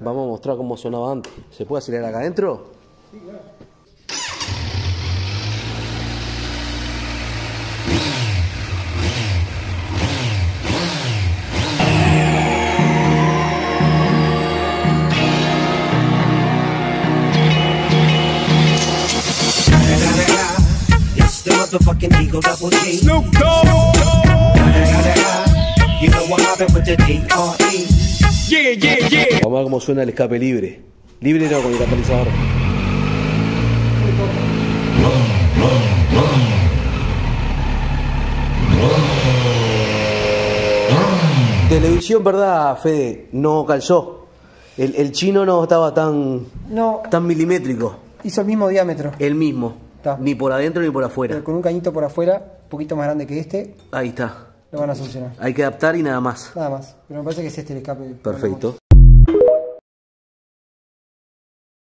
Vamos a mostrar cómo sonaba antes. ¿Se puede acelerar acá adentro? Sí, claro. Snoop Dogg. You know what happened with the D.R.E. Yeah, yeah, yeah. Vamos a ver cómo suena el escape libre. Libre no, con el catalizador. Televisión, ¿verdad, Fede? No calzó. El chino no estaba tan milimétrico. Hizo el mismo diámetro. El mismo. Está. Ni por adentro ni por afuera. Pero con un cañito por afuera, un poquito más grande que este, Ahí está. lo van a solucionar. Hay que adaptar y nada más. Nada más. Pero me parece que es este el escape. Perfecto.